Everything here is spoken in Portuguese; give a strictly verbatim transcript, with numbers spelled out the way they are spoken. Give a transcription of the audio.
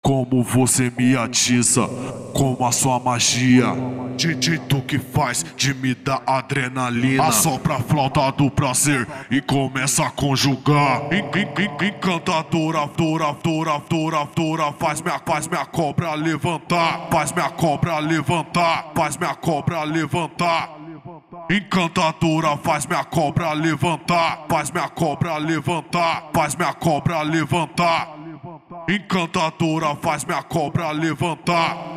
Como você me atiça, como a sua magia, de jeito que faz de me dar adrenalina. Assopra a flauta do prazer e começa a conjugar. En- en- en- Encantadora, dora, dora, dora, dora, faz minha, faz minha cobra levantar, faz minha cobra levantar, faz minha cobra levantar. Encantadora, faz minha cobra levantar, faz minha cobra levantar, faz minha cobra levantar. Encantadora, faz minha cobra levantar.